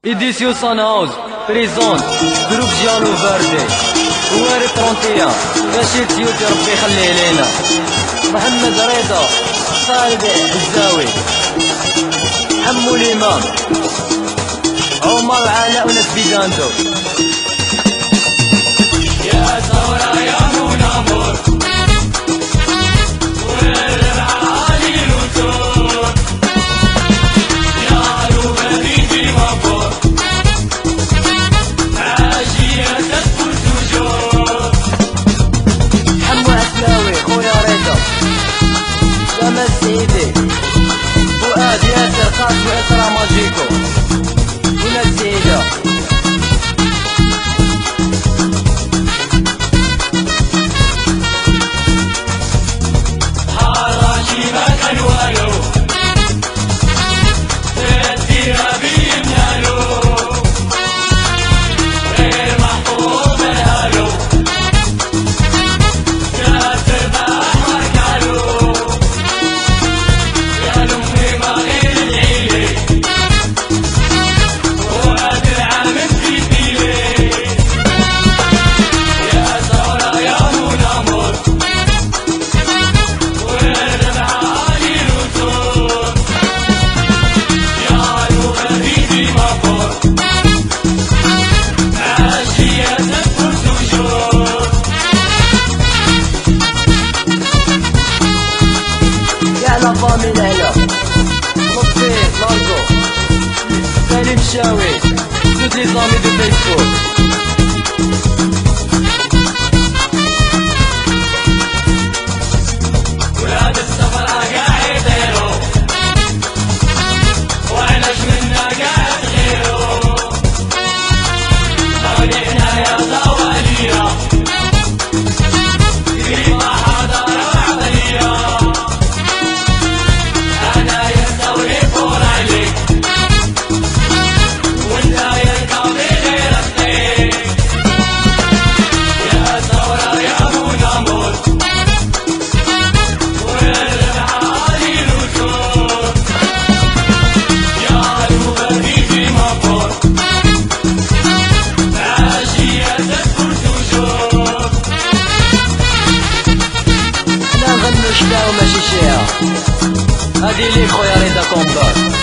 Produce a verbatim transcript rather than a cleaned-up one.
إديسيو سان هاوس بريزون جروب جيالو فاردي واري ترونتيا رشيد سيوتي ربي يخليه لينا محمد رضا خالد الزاوي حمو الإمام عمر علاء وناس بيجاندو يا ثورة يا منامور فؤاد ياسر قاسم إسرا ماجيكو وناس سعيدة حراشي ما كان والو تديها بيمنالو غير محفوظ الهالو كاتب أحمر كالو فامي ليلى لطفي ماركو سليم شاوي toutes les amis de Facebook ولاد السفر قاعد يطيروا وعناش منا قاعد غيروا طريقنا يا ضوالية قريبة حضارة عقلية ماشي شيعة هادي ليك خويا رضا كومبار